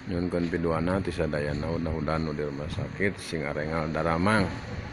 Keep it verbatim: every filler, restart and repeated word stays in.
nyunkeun piduana ti sadayana mudah-mudahan nu di rumah sakit sing arengal daramang.